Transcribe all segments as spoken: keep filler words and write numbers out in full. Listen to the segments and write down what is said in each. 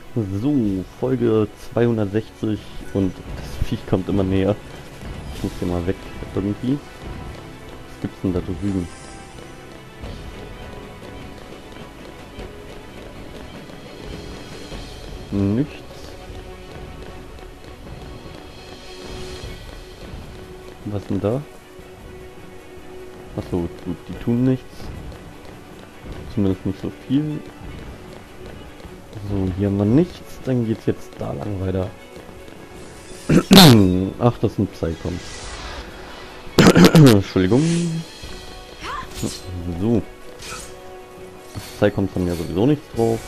So, Folge zweihundertsechzig und das Viech kommt immer näher. Ich muss hier mal weg irgendwie. Was gibt's denn da drüben? Nichts. Was denn da? Achso, gut, die tun nichts. Zumindest nicht so viel. So, hier haben wir nichts. Dann geht's jetzt da lang weiter. Ach, das sind Psychons. Entschuldigung. So. Psychons haben ja sowieso nichts drauf.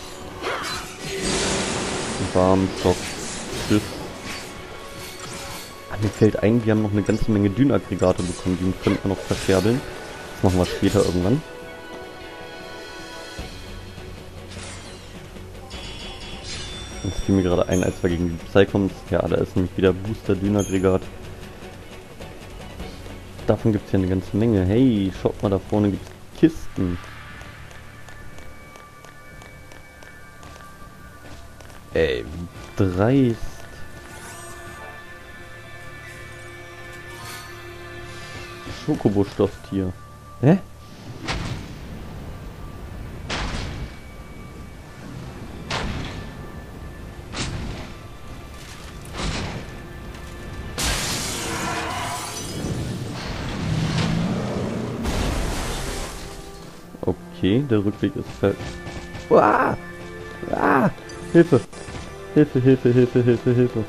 Warm, Schock, Schiss. Ah, mir fällt ein, wir haben noch eine ganze Menge Dynaggregate bekommen, die könnten wir noch verscherbeln. Das machen wir später irgendwann. Das fiel mir gerade ein, als wir gegen die Psychons. Ja, da ist nämlich wieder Booster-Dynaggregat. Davon gibt es ja eine ganze Menge. Hey, schaut mal, da vorne gibt es Kisten. Ey, wie dreist. Schokobo-Stofftier. Hä? Okay, der Rückweg ist fest. Ah! Ah! Hilfe! Hilfe, Hilfe, Hilfe, Hilfe, Hilfe.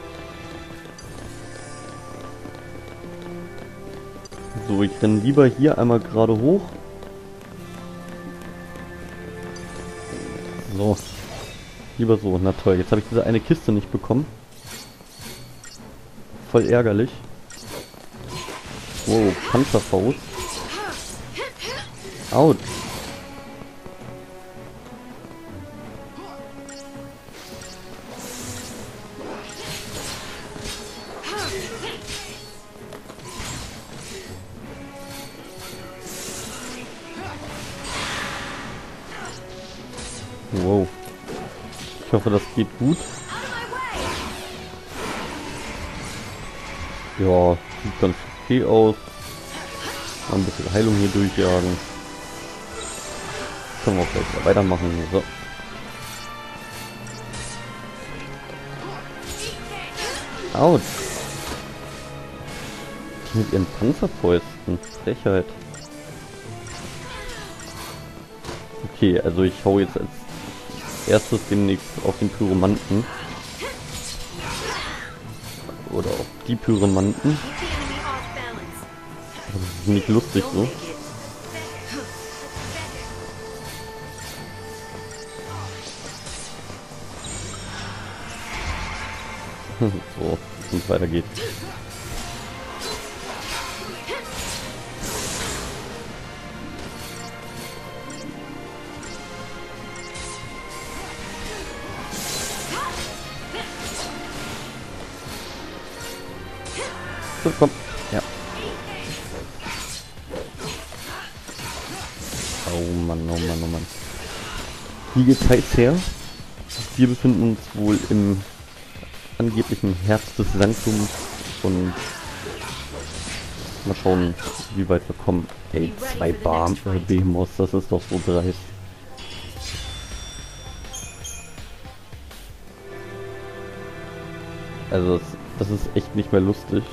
So, ich renne lieber hier einmal gerade hoch. So. Lieber so. Na toll, jetzt habe ich diese eine Kiste nicht bekommen. Voll ärgerlich. Wow, Panzerfaust. Autsch. Wow. Ich hoffe, das geht gut. Ja, sieht ganz okay aus. Mal ein bisschen Heilung hier durchjagen. Können wir auch gleich wieder weitermachen. So. Autsch. Mit ihren Panzerfäusten. Frechheit. Okay, also ich hau jetzt als erstes demnächst auf den Pyromanten. Oder auf die Pyromanten. Das ist nicht lustig so. So, und weiter geht's. So, komm. Ja. Oh Mann, oh Mann, oh Mann. Wie geht's heiß her? Wir befinden uns wohl im angeblichen Herz des Sanktums und mal schauen, wie weit wir kommen. Ey, zwei Bar äh, Behemoths, das ist doch so dreist. Also das, das ist echt nicht mehr lustig.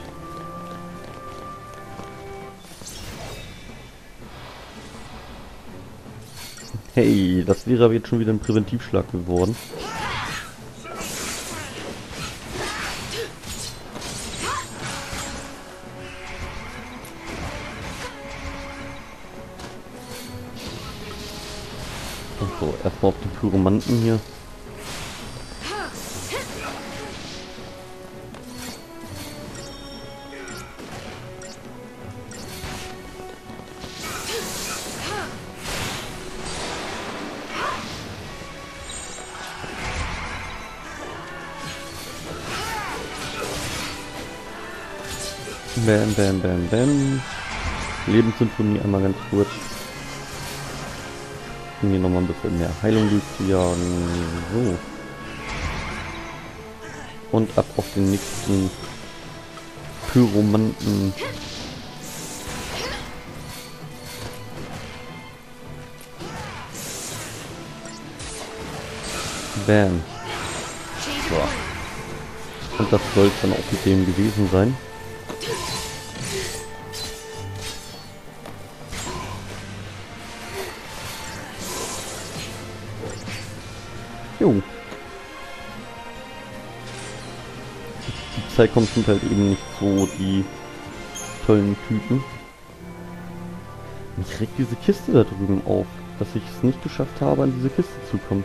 Hey, das wäre aber jetzt schon wieder ein Präventivschlag geworden. So, erstmal auf die Pyromanten hier. Bam, bam, bam, bam. Lebenssymphonie einmal ganz kurz. Um hier nochmal ein bisschen mehr Heilung durchzujagen. So. Und ab auf den nächsten Pyromanten. Bam. So. Und das soll es dann auch mit dem gewesen sein. Jo. Die Psychoms sind halt eben nicht so die tollen Typen. Mich regt diese Kiste da drüben auf, dass ich es nicht geschafft habe, an diese Kiste zu kommen.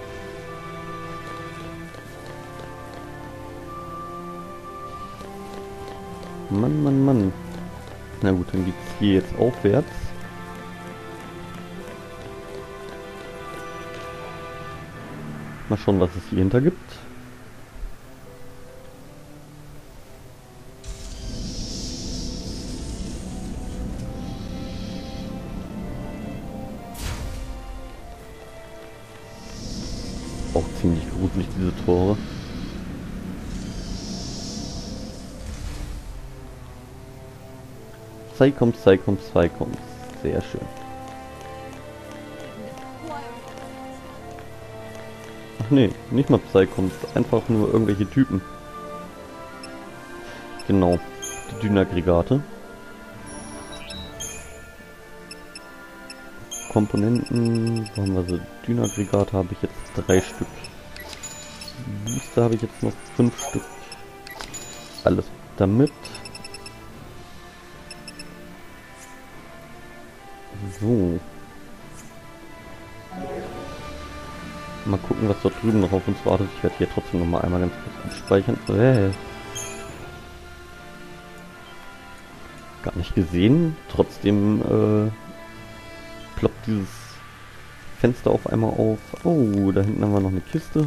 Mann, Mann, Mann. Na gut, dann geht's hier jetzt aufwärts. Mal schauen, was es hier hinter gibt. Auch ziemlich gruselig, diese Tore. Psychoms, Psychoms, Psychoms. Sehr schön. Ach nee, nicht mal Psychoms, einfach nur irgendwelche Typen. Genau, die Dynaggregate. Komponenten, wo haben wir so? Dynaggregate habe ich jetzt drei Stück. Booster habe ich jetzt noch fünf Stück. Alles damit. So. Mal gucken, was dort drüben noch auf uns wartet. Ich werde hier trotzdem noch mal einmal ganz kurz abspeichern. Äh. Gar nicht gesehen. Trotzdem äh, ploppt dieses Fenster auf einmal auf. Oh, da hinten haben wir noch eine Kiste.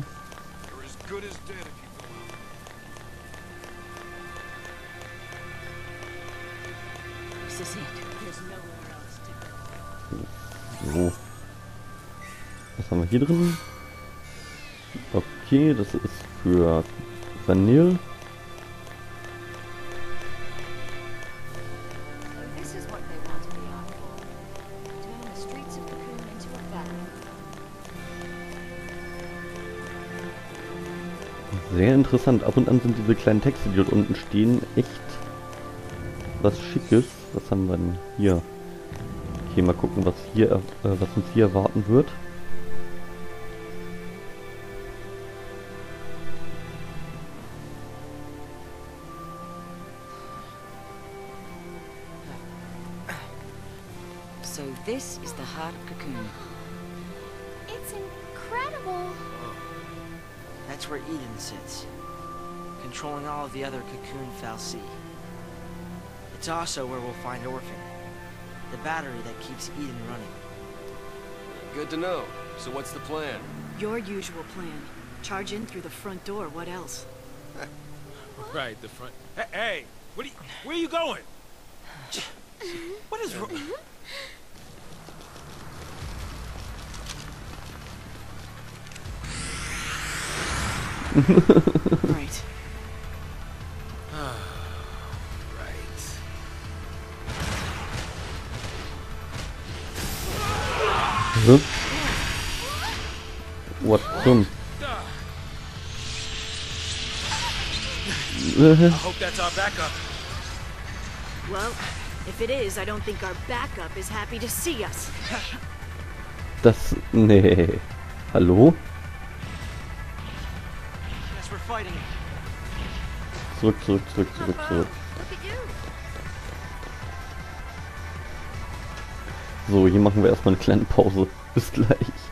So. Was haben wir hier drin? Okay, das ist für Vanille. Sehr interessant. Ab und an sind diese kleinen Texte, die dort unten stehen, echt was Schickes. Was haben wir denn hier? Okay, mal gucken, was hier, äh, was uns hier erwarten wird. So this is the heart of Cocoon. It's incredible. That's where Eden sits, controlling all of the other Cocoon fal'Cie. It's also where we'll find Orphan, the battery that keeps Eden running. Good to know. So what's the plan? Your usual plan. Charge in through the front door, what else? Right, the front. Hey, hey, what are you, where are you going? What is wrong? Right. Right. Huh? What zum? I hope that's our backup. Well, if it is, I don't think our backup is happy to see us. Das... Nee. Hallo? Yes, we're fighting it. Zurück, zurück, zurück, zurück, zurück. So, hier machen wir erstmal eine kleine Pause. Bis gleich.